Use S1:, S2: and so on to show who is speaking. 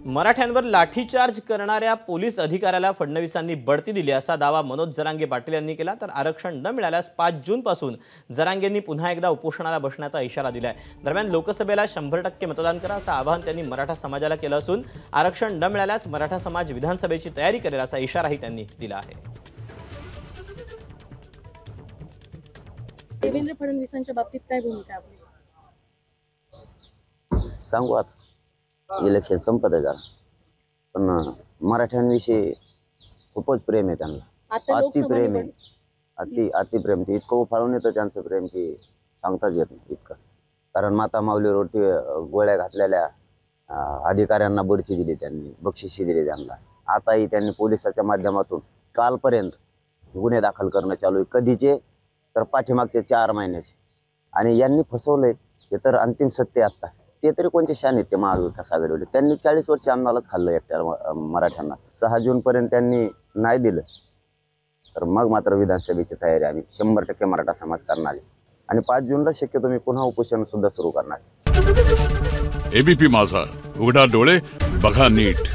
S1: मराठ्यांवर लाठीचार्ज करणाऱ्या पोलीस अधिकाऱ्याला फडणवीसांनी बढती दिली असा दावा मनोज जरांगे पाटील यांनी केला। तर आरक्षण न मिळाल्यास 5 जून पासून जरांगेंनी पुन्हा एकदा उपोषणाला बसण्याचा इशारा दिलाय। दरम्यान लोकसभेला 100% मतदान करा असं आवाहन त्यांनी मराठा समाजाला केलं असून आरक्षण न मिळाल्यास मराठा समाज विधानसभेची तयारी करेल असा इशाराही त्यांनी दिला आहे।
S2: देवेंद्र फडणवीसांच्या बाबतीत काय भूमिका आपली?
S3: सांगू आता इलेक्शन संपत आहे जरा, पण मराठ्यांविषयी खूपच प्रेम आहे त्यांना। अति प्रेम आहे, अति प्रेम। ते इतकं उफाळून येतं त्यांचं प्रेम की सांगताच येत नाही इतकं। कारण माता माऊलीवरती गोळ्या घातलेल्या अधिकाऱ्यांना बढती दिली त्यांनी, बक्षिसी दिली त्यांना। आताही त्यांनी पोलिसाच्या माध्यमातून कालपर्यंत गुन्हे दाखल करणं चालू आहे, कधीचे तर पाठीमागचे 4 महिन्याचे। आणि यांनी फसवलंय हे तर अंतिम सत्य आता। ते तरी कोणते शान आहेत ते महाविकास आघाडीवाले? त्यांनी 40 वर्ष आम्हालाच खाल्लं एकट्या मराठ्यांना। 6 जूनपर्यंत त्यांनी नाही दिलं तर मग मात्र विधानसभेची तयारी आम्ही 100% मराठा समाज करणार आहे। आणि 5 जूनला शक्यतो मी पुन्हा उपोषण सुद्धा सुरू करणार आहे।
S4: एबीपी माझा, उघडा डोळे बघा नीट।